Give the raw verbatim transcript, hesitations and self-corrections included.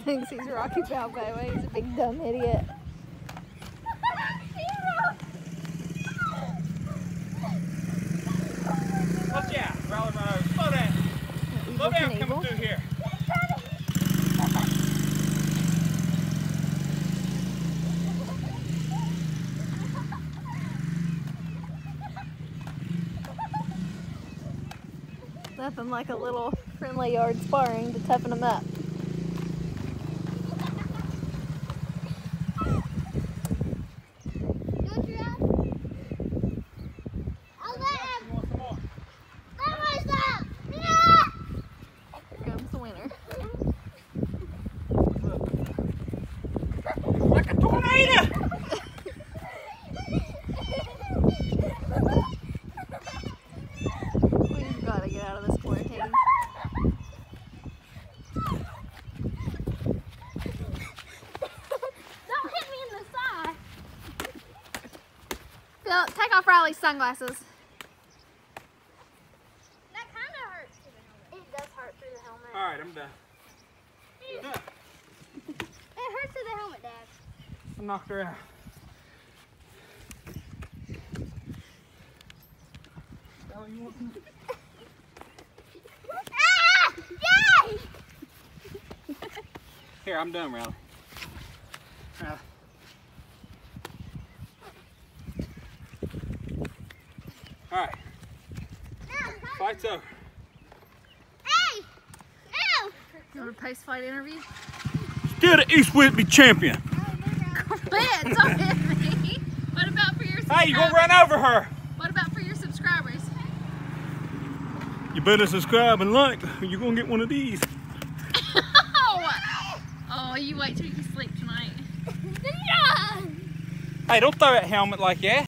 thinks he's Rocky Balboa. He's a big dumb idiot. Watch out, Rally run over. Slow down. Slow down coming through here. Nothing like a little friendly yard sparring to toughen them up. Bill, take off Riley's sunglasses. That kind of hurts through the helmet. It does hurt through the helmet. All right, I'm done. It, it hurts through the helmet, Dad. I knocked her out. Riley, you want some? Ah! Yay! Here, I'm done, Riley. Riley. All right. Fight's over. Hey! No! You want a post-fight interview? Still the East Whitby champion. Quit! Don't hit me! What about for your subscribers? Hey, you gonna run over her? What about for your subscribers? You better subscribe and like, or you're gonna get one of these. Oh! Oh, you wait till you sleep tonight. Hey, don't throw that helmet like that.